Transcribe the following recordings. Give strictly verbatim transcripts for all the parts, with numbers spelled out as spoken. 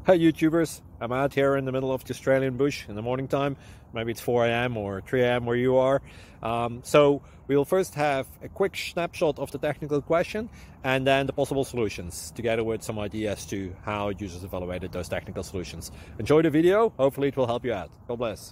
Hi YouTubers, I'm out here in the middle of the Australian bush in the morning time. Maybe it's four A M or three A M where you are. Um, so we'll first have a quick snapshot of the technical question and then the possible solutions, together with some ideas to how users evaluated those technical solutions. Enjoy the video, hopefully it will help you out. God bless.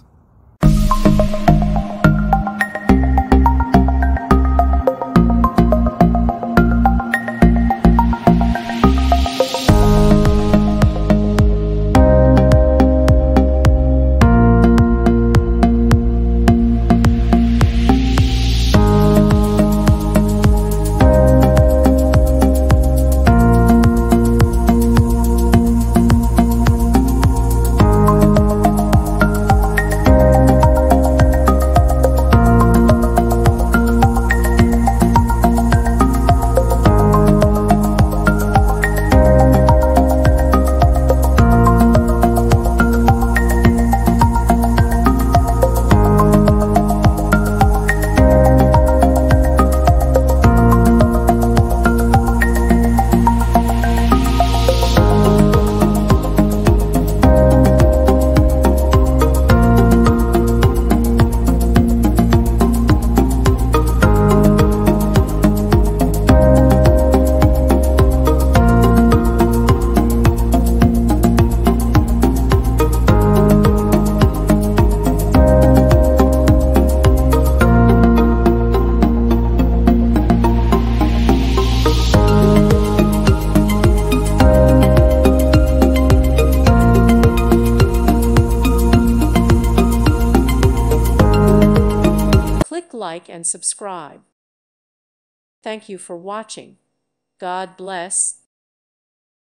Like and subscribe. Thank you for watching. God bless.